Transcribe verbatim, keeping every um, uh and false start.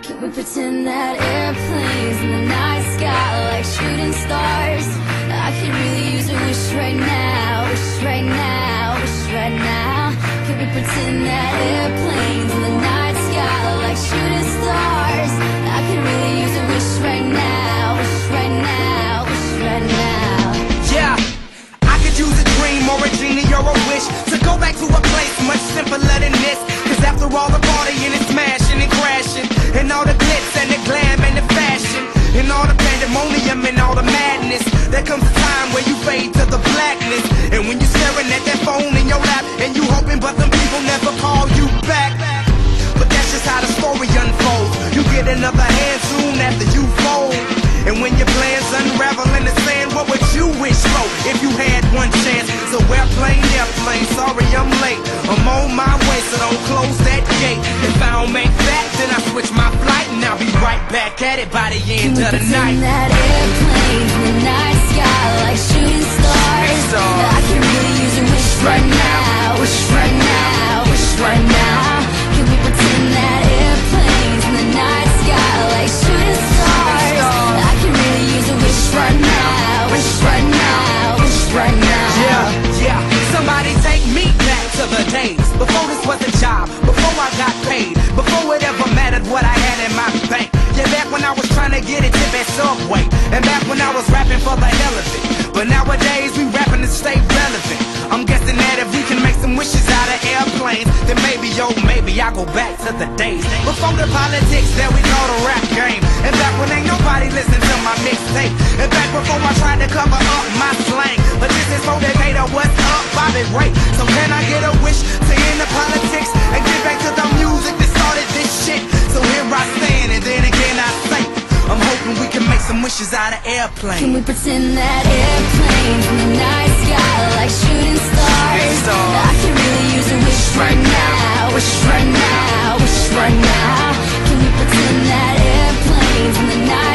Can we pretend that airplanes in the night sky like shooting stars? I could really use a wish right now, wish right now, wish right now. Can we pretend that airplanes in the night sky like shooting stars? I could really use a wish right now, wish right now, wish right now. Yeah, I could use a dream or a genie or a wish to go back to a place much simpler than this. Cause after all the partying and smashing and crashing, and all the glitz and the glam and the fashion, and all the pandemonium and all the madness, there comes a time where you fade to the blackness. And when you're staring at that phone in your lap, and you hoping but them people never call you back. But that's just how the story unfolds. You get another hand soon after you fold. And when your plans unravel in the sand, what would you wish for if you had one chance? So airplane, airplane, sorry I'm late. I'm on my way, so don't close that gate. If I don't make that, then I switch my flight, and I'll be right back at it by the end of the night. Can we pretend that airplanes in the night sky like shooting stars? I can really use a wish right now, wish right now, wish right now. Can we pretend that airplanes in the night sky like shooting stars? I can really use a wish right now, wish right now, wish right now. Yeah, yeah, somebody take me back to the days before this was a job, before I got paid, before it ever mattered what I had in my bank. Yeah, back when I was trying to get a tip at Subway, and back when I was rapping for the hell of it. But nowadays we rapping to stay relevant. I'm guessing that if we can make some wishes out of airplanes, then maybe, oh maybe I'll go back to the days before the politics that we call the rap game. And back when ain't nobody listened to my mixtape, and back before I tried to cover up my slang. But this is for Decatur, what's up, Bobby Ray? So can I get a wish to end the politics and get back to the music that started this shit? So here I stand, and then again I say, I'm hoping we can make some wishes out of airplanes. Can we pretend that airplanes in the night sky like shooting stars? I can really use a wish right now, wish right now, wish right now. Can we pretend that airplanes in the night